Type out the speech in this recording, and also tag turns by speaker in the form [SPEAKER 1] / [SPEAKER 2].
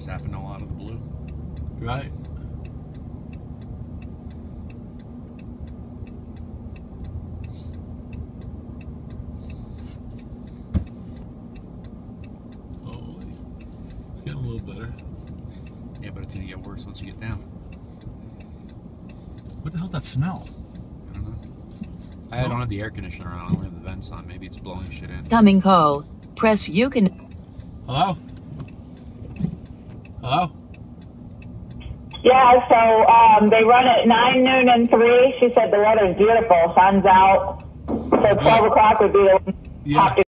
[SPEAKER 1] just happened all out of the blue.
[SPEAKER 2] Right. Holy. It's getting a little better.
[SPEAKER 1] Yeah, but it's going to get worse once you get down.
[SPEAKER 2] What the hell's that smell?
[SPEAKER 1] I don't know. I don't have the air conditioner on. I only have the vents on. Maybe it's blowing shit in.
[SPEAKER 3] Coming call. Press you can.
[SPEAKER 2] Hello? Hello?
[SPEAKER 4] Yeah, so they run at 9, noon, and 3. She said the weather's beautiful. Sun's out. So 12 o'clock would be the
[SPEAKER 2] Yeah.